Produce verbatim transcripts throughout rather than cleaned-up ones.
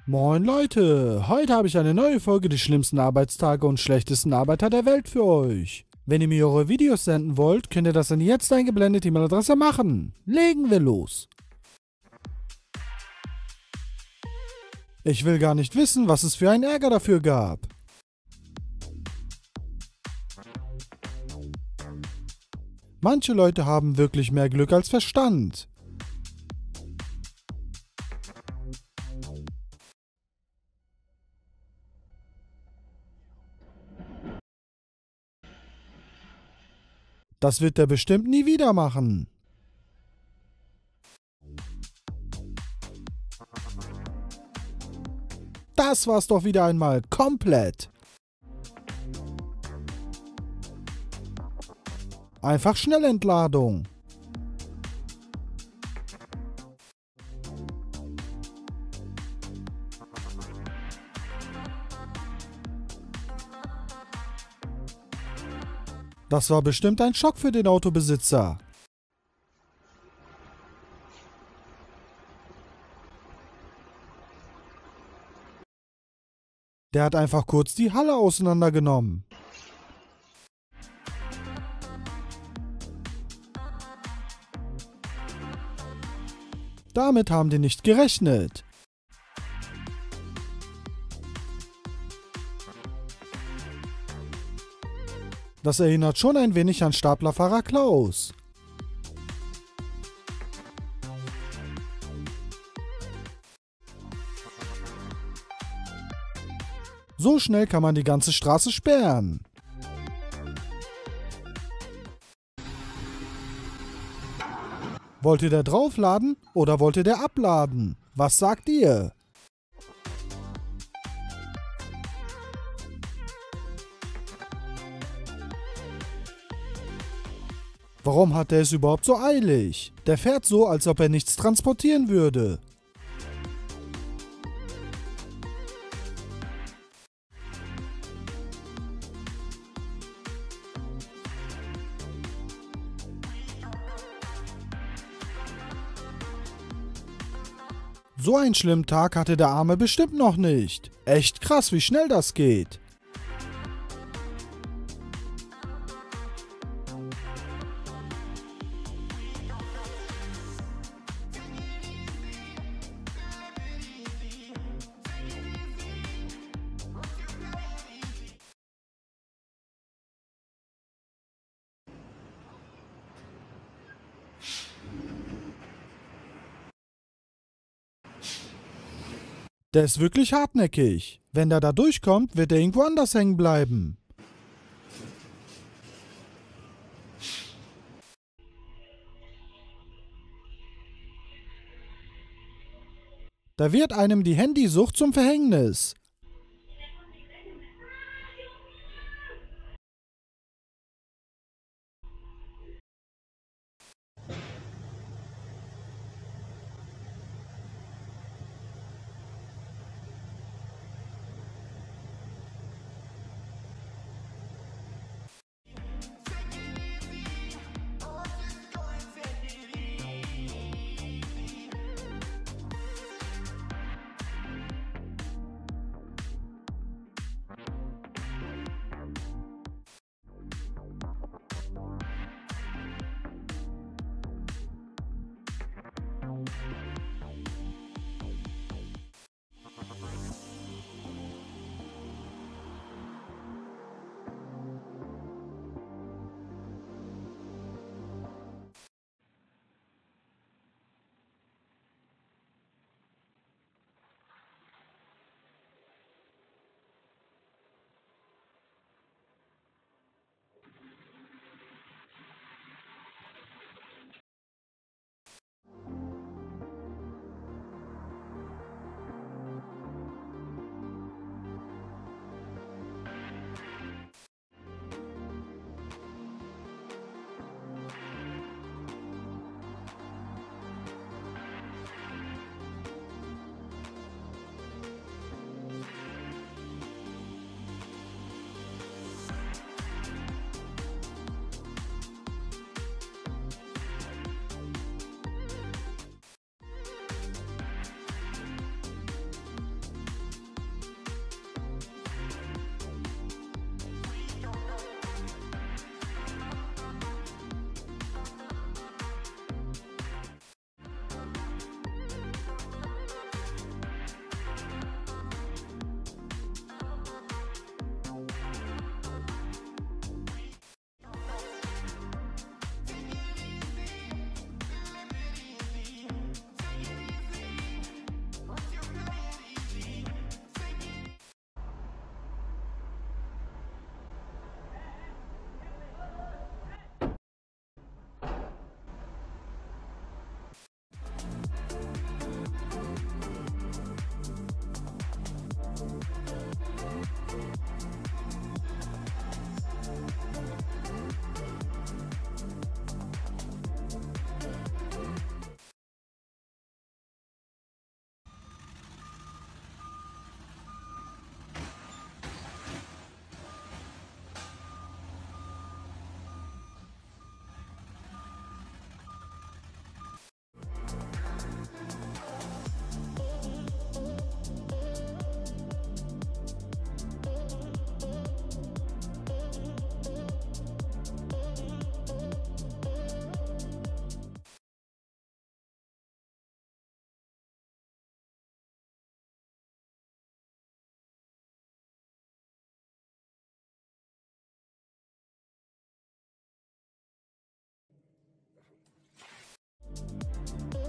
Moin Leute, heute habe ich eine neue Folge des schlimmsten Arbeitstage und schlechtesten Arbeiter der Welt für euch. Wenn ihr mir eure Videos senden wollt, könnt ihr das an die jetzt eingeblendete E-Mail-Adresse machen. Legen wir los. Ich will gar nicht wissen, was es für einen Ärger dafür gab. Manche Leute haben wirklich mehr Glück als Verstand. Das wird er bestimmt nie wieder machen. Das war's doch wieder einmal komplett. Einfach Schnellentladung. Das war bestimmt ein Schock für den Autobesitzer. Der hat einfach kurz die Halle auseinandergenommen. Damit haben die nicht gerechnet. Das erinnert schon ein wenig an Staplerfahrer Klaus. So schnell kann man die ganze Straße sperren. Wollt ihr da draufladen oder wollt ihr der abladen? Was sagt ihr? Warum hat er es überhaupt so eilig? Der fährt so, als ob er nichts transportieren würde. So einen schlimmen Tag hatte der Arme bestimmt noch nicht. Echt krass, wie schnell das geht. Der ist wirklich hartnäckig. Wenn der da durchkommt, wird er irgendwo anders hängen bleiben. Da wird einem die Handysucht zum Verhängnis.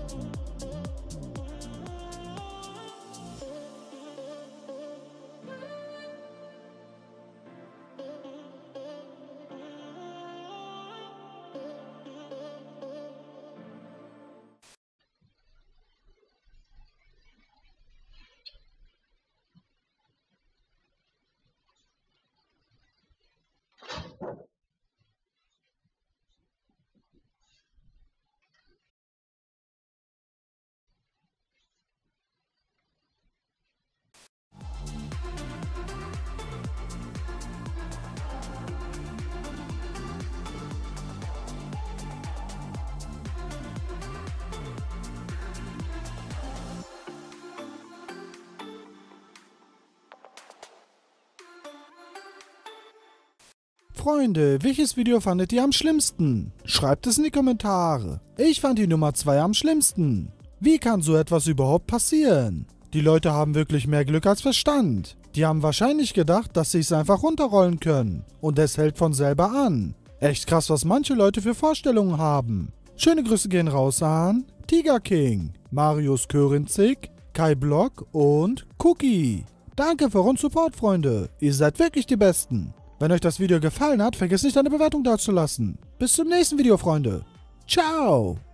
Freunde, welches Video fandet ihr am schlimmsten? Schreibt es in die Kommentare. Ich fand die Nummer zwei am schlimmsten. Wie kann so etwas überhaupt passieren? Die Leute haben wirklich mehr Glück als Verstand. Die haben wahrscheinlich gedacht, dass sie es einfach runterrollen können. Und es hält von selber an. Echt krass, was manche Leute für Vorstellungen haben. Schöne Grüße gehen raus an Tiger King, Marius Körinzig, Kai Block und Cookie. Danke für euren Support, Freunde. Ihr seid wirklich die Besten. Wenn euch das Video gefallen hat, vergesst nicht eine Bewertung dazulassen. Bis zum nächsten Video, Freunde. Ciao.